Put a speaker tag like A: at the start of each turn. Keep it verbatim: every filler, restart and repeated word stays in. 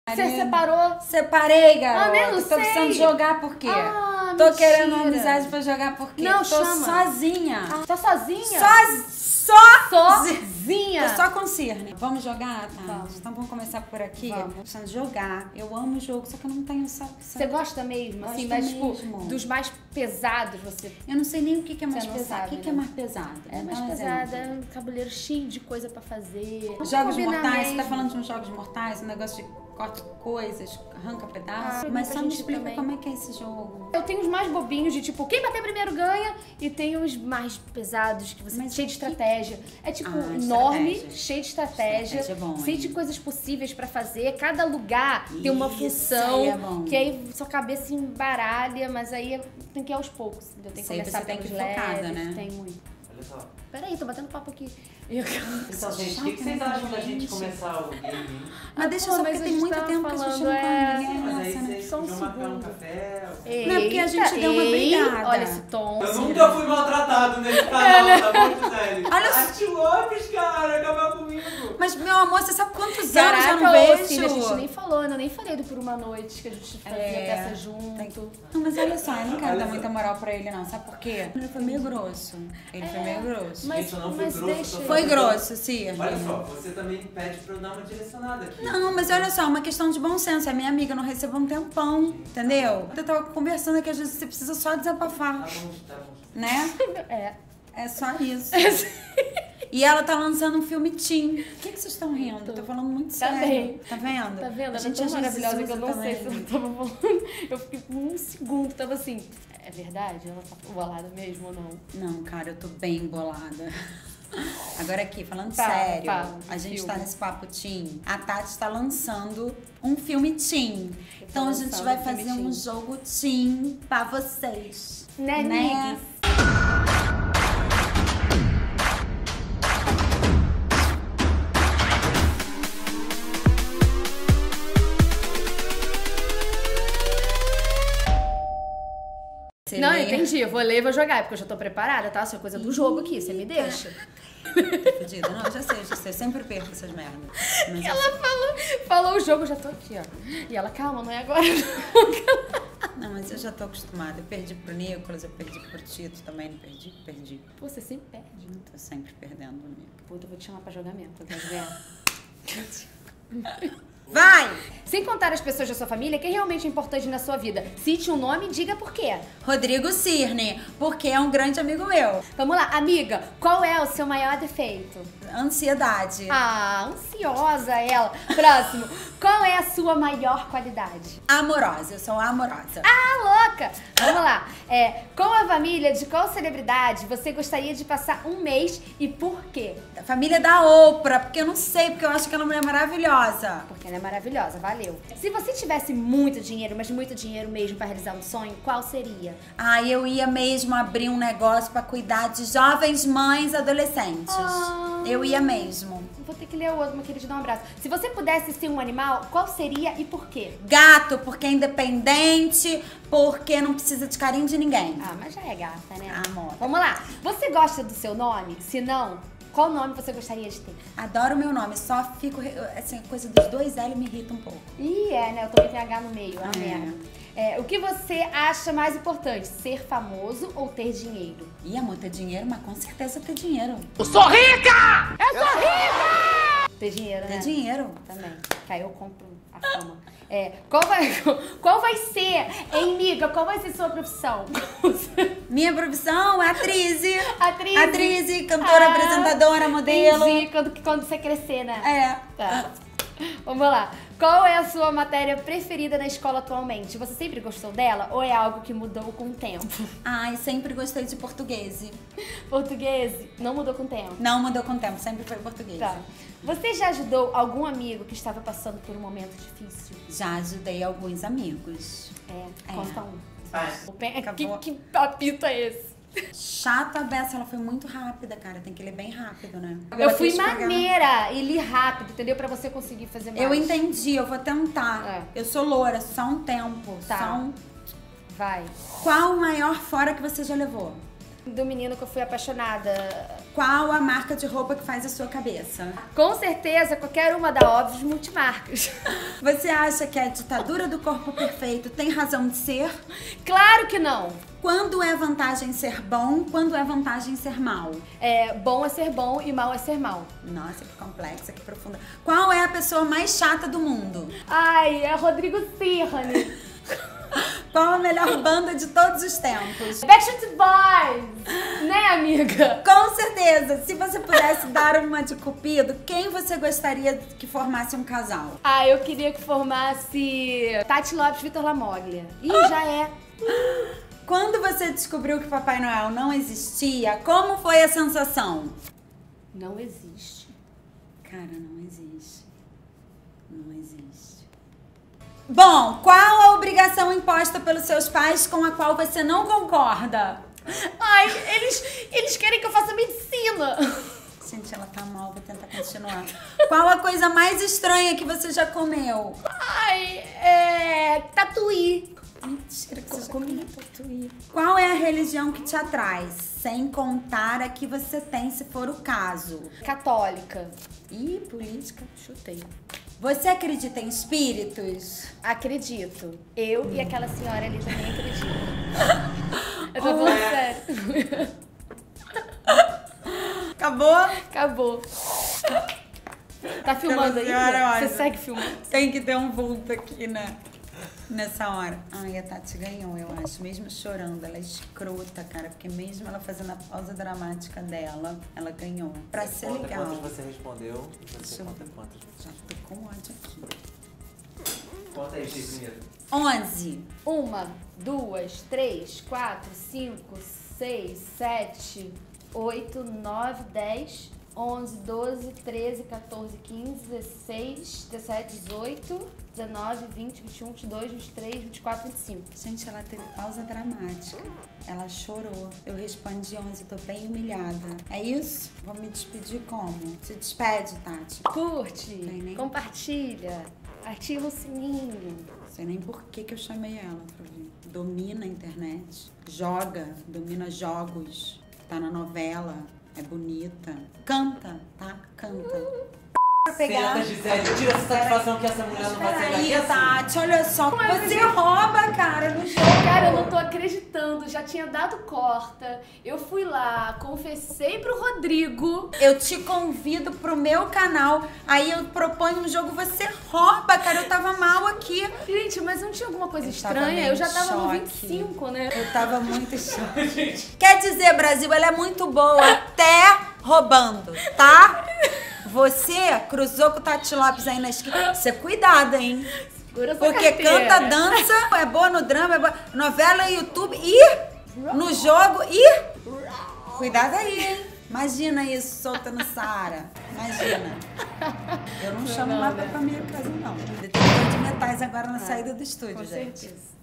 A: Você separou?
B: Separei, garota.
A: Ah, nem não
B: Tô
A: sei.
B: precisando jogar por quê?
A: Ah,
B: Tô
A: mentira.
B: querendo uma amizade pra jogar por quê?
A: Não,
B: Tô
A: chama.
B: sozinha.
A: Ah, tá sozinha?
B: Só... Só...
A: Sozinha.
B: Tô só com Cirne. Vamos jogar, tá?
A: Vamos.
B: Então vamos começar por aqui.
A: Vamos.
B: Tô precisando jogar. Eu amo o jogo, só que eu não tenho essa...
A: Você gosta mesmo? Assim,
B: Gosto
A: mas tipo,
B: mesmo.
A: dos mais pesados você...
B: Eu não sei nem o que, que é mais
A: Você não
B: pesado.
A: sabe,
B: O que,
A: né?
B: que é mais pesado?
A: É
B: Me
A: mais
B: dá um
A: pesada,
B: exemplo.
A: é um tabuleiro cheio de coisa pra fazer. Vamos
B: Jogos
A: combinar
B: mortais, você tá
A: mesmo.
B: falando de uns jogos mortais, um negócio de corta coisas, arranca pedaços.
A: Ah,
B: mas
A: pra
B: só me
A: gente
B: explica
A: também.
B: como é que é esse jogo.
A: Eu tenho os mais bobinhos de tipo, quem bater primeiro ganha, e tem os mais pesados, que você
B: Mas
A: cheio de
B: que-
A: estratégia. É tipo,
B: Ah,
A: enorme,
B: estratégia.
A: cheio de estratégia,
B: Estratégia é bom,
A: cheio
B: hein?
A: de coisas possíveis pra fazer. Cada lugar tem uma
B: Isso
A: função,
B: aí é bom.
A: que aí sua cabeça embaralha, mas aí tem que ir aos poucos. Entendeu? Tem que
B: Sempre
A: começar
B: você tem
A: pelos
B: que ir focada,
A: leves,
B: né?
A: tem muito.
C: Olha só.
A: Peraí, tô batendo papo aqui.
C: Então, gente, o que, que vocês acham da gente começar o game?
B: Mas deixa
A: pô,
B: só,
A: mas
B: porque
A: a
B: tem
A: gente
B: muito
A: tava
B: tempo que a gente
A: falando,
B: não
A: é,
B: come, ninguém
C: Mas aí
B: nessa, né?
C: vocês
A: Só um
C: podiam marcar um
A: segundo.
C: café.
B: Não, é porque a gente deu uma
A: Eita,
B: brigada.
A: Olha esse tom.
C: Eu nunca fui maltratado nesse canal, tá muito sério.
B: Olha
C: A Tati Lopes, cara, acabou comigo.
B: Mas, meu amor, você sabe quantos anos eu
A: Caraca,
B: não
A: ô,
B: vejo?
A: Cília, a gente nem falou, né? Eu nem falei do Por Uma Noite, que a gente fazia
B: É,
A: peça junto.
B: Não, mas olha só, eu não quero
C: Olha
B: dar
C: só.
B: muita moral pra ele, não. Sabe por quê? Ele foi meio grosso. Ele foi meio grosso.
A: Mas,
C: Gente, eu não fui
A: mas
C: grosso,
A: deixa
C: tô
A: ele.
B: Foi
C: falando.
B: grosso, sim.
C: Olha só, você também pede pra eu dar uma direcionada aqui.
B: Não, mas olha só, é uma questão de bom senso. É minha amiga, eu não recebo um tempão, entendeu? Eu tava conversando aqui, às vezes você precisa só
C: Tá
B: desabafar,
C: bom, tá bom.
B: né?
A: É.
B: É só isso. E ela tá lançando um filme teen. O que, que vocês estão rindo? Eu tô falando muito
A: Tá
B: sério.
A: bem.
B: Tá vendo?
A: Tá vendo?
B: A
A: A
B: gente
A: gente é
B: às
A: tão
B: vezes
A: maravilhosa que eu
B: usa
A: não sei se
B: também.
A: ela tava falando. Eu fiquei por um segundo, tava assim, é verdade? Ela tá bolada mesmo ou não?
B: Não, cara, eu tô bem embolada. Agora aqui, falando
A: Fala,
B: sério,
A: fala,
B: a gente
A: filme.
B: tá nesse papo teen. A Tati tá lançando um filme teen. Então a gente
A: lançando
B: vai
A: um filme
B: fazer um
A: teen.
B: jogo teen pra vocês.
A: Né,
B: Né?
A: amigues?
B: Você
A: Não,
B: lê?
A: entendi. Eu vou ler e vou jogar, porque eu já tô preparada, tá? Isso é coisa do jogo aqui, você me deixa.
B: Tá fudida. Não, já sei, já sei. Eu sempre perco essas merdas. Mas eu
A: Ela falou, falou o jogo, eu já tô aqui, ó. E ela, calma, não é agora.
B: Não, mas eu já tô acostumada. Eu perdi pro Nicolas, eu perdi pro Tito também. Não perdi? Perdi.
A: Pô, você sempre perde.
B: Não tô sempre perdendo, amigo.
A: Puta, eu vou te chamar pra jogar mesmo, tá vendo?
B: Vai!
A: Sem contar as pessoas da sua família, quem realmente é importante na sua vida? Cite um nome e diga por quê.
B: Rodrigo Cirne, porque é um grande amigo meu.
A: Vamos lá, amiga, qual é o seu maior defeito?
B: Ansiedade.
A: Ah, ansiosa ela. Próximo, qual é a sua maior qualidade?
B: Amorosa, eu sou amorosa.
A: Ah, louca! Vamos lá. É, com a família de qual celebridade você gostaria de passar um mês e por quê?
B: Da família da Oprah, porque eu não sei, porque eu acho que ela é uma mulher maravilhosa.
A: Porque ela é maravilhosa, valeu. Se você tivesse muito dinheiro, mas muito dinheiro mesmo pra realizar um sonho, qual seria?
B: Ah, eu ia mesmo abrir um negócio pra cuidar de jovens mães e adolescentes.
A: Ah.
B: Eu ia mesmo.
A: Vou ter que ler o outro, mas queria te dar um abraço. Se você pudesse ser um animal, qual seria e por quê?
B: Gato, porque é independente, porque não precisa de carinho de ninguém.
A: Ah, mas já é gata, né?
B: Amor.
A: Vamos lá. Você gosta do seu nome? Se não, qual nome você gostaria de ter?
B: Adoro o meu nome, só fico, assim, a coisa dos dois L me irrita um pouco.
A: Ih, é, né? Eu também tenho H no meio, é uma
B: É.
A: merda. É, o que você acha mais importante? Ser famoso ou ter dinheiro?
B: Ih, amor, ter dinheiro, mas com certeza ter dinheiro.
A: Ter dinheiro, né?
B: Ter dinheiro.
A: Também. Que aí eu compro a fama. É, qual vai, qual vai ser, hein, miga? Qual vai ser sua profissão?
B: Minha profissão é atriz.
A: Atriz.
B: Atriz, cantora,
A: Ah,
B: apresentadora, modelo.
A: Entendi, quando, quando você crescer, né?
B: É.
A: Tá. Vamos lá. Qual é a sua matéria preferida na escola atualmente? Você sempre gostou dela ou é algo que mudou com o tempo?
B: Ai, sempre gostei de português.
A: Português não mudou com o tempo.
B: Não mudou com o tempo, sempre foi português.
A: Tá. Você já ajudou algum amigo que estava passando por um momento difícil?
B: Já ajudei alguns amigos.
A: É,
B: É.
A: conta um.
C: Vai.
A: O pe- Que,
B: Acabou.
A: que papito é esse?
B: Chata a beça, ela foi muito rápida, cara. Tem que ler bem rápido, né?
A: Eu
B: Ela
A: fui
B: quis pegar-
A: maneira e li rápido, entendeu? Pra você conseguir fazer mais.
B: Eu entendi, eu vou tentar.
A: É.
B: Eu sou loura, só um tempo.
A: Tá.
B: Só um...
A: Vai.
B: Qual o maior fora que você já levou?
A: Do menino que eu fui apaixonada.
B: Qual a marca de roupa que faz a sua cabeça?
A: Com certeza, qualquer uma da Óbvios Multimarcas.
B: Você acha que a ditadura do corpo perfeito tem razão de ser?
A: Claro que não.
B: Quando é vantagem ser bom, quando é vantagem ser mal?
A: É, bom é ser bom e mal é ser mal.
B: Nossa, que complexa, que profunda. Qual é a pessoa mais chata do mundo?
A: Ai, é Rodrigo Cirrani.
B: Qual a melhor banda de todos os tempos?
A: Backstreet Boys, né, amiga?
B: Com certeza. Se você pudesse dar uma de cupido, quem você gostaria que formasse um casal?
A: Ah, eu queria que formasse Tati Lopes e Vitor Lamoglia. Ih, já é.
B: Quando você descobriu que Papai Noel não existia, como foi a sensação?
A: Não existe.
B: Cara, não existe. Não existe. Bom, qual a obrigação imposta pelos seus pais com a qual você não concorda?
A: Ai, eles, eles querem que eu faça medicina.
B: Gente, ela tá mal, vou tentar continuar. Qual a coisa mais estranha que você já comeu?
A: Ai, é... tatuí.
B: Mentira que você já comeu tatuí. Qual é a religião que te atrai? Sem contar a que você tem, se for o caso.
A: Católica.
B: Ih, política, chutei. Você acredita em espíritos?
A: Acredito. Eu e aquela senhora ali também acreditam. Eu tô falando sério.
B: Acabou?
A: Acabou. Tá filmando
B: Aquela senhora,
A: ainda?
B: olha.
A: Você segue filmando?
B: Tem que ter um vulto aqui, né? Nessa hora. Ai, a Tati ganhou, eu acho. Mesmo chorando. Ela é escrota, cara. Porque mesmo ela fazendo a pausa dramática dela, ela ganhou. Pra ser
C: Conta
B: legal.
C: quantas você respondeu e você
B: Deixa eu
C: conta
B: ver.
C: quantas você...
B: Já tô com ódio aqui.
C: Conta aí, Chico, primeiro.
B: onze.
A: Uma, duas, três, quatro, cinco, seis, sete, oito, nove, dez, onze, doze, treze, quatorze, quinze, dezesseis, dezessete, dezoito, dezenove, vinte, vinte e um, vinte e dois, vinte e três, vinte e quatro, vinte e cinco.
B: Gente, ela teve pausa dramática. Ela chorou. Eu respondi onze, tô bem humilhada. É isso? Vou me despedir como? Se despede, Tati.
A: Curte,
B: Tem nem-
A: compartilha, ativa o sininho.
B: Não sei nem por que que eu chamei ela pra vir. Domina a internet. Joga, domina jogos. Tá na novela. É bonita. Canta, tá? Canta. Pra pegar.
C: Senta, Gisele, tira essa satisfação que essa mulher não vai sair daqui
B: Peraí,
C: assim.
B: Tati, olha só. Você rouba, cara, no jogo.
A: Cara, eu não tô acreditando, já tinha dado corta. Eu fui lá, confessei pro Rodrigo.
B: Eu te convido pro meu canal, aí eu proponho um jogo, você rouba, cara. Eu tava mal aqui.
A: Gente, mas não tinha alguma coisa
B: Eu tava
A: estranha?
B: meio
A: Eu já tava no
B: choque.
A: vinte e cinco, né?
B: Eu tava muito choque. Quer dizer, Brasil, ela é muito boa, até roubando, tá? Você cruzou com o Tati Lopes aí na esquina. Você cuidado, hein?
A: Segura sua
B: Porque
A: carteira.
B: canta, dança, é boa no drama, é boa... novela, YouTube e no jogo e... Cuidado aí, hein? Imagina isso, solta no Saara. Imagina. Eu não chamo
A: Não,
B: nada
A: né?
B: pra minha casa, não. Detetive de metais agora na saída do estúdio,
A: Com
B: gente.
A: certeza.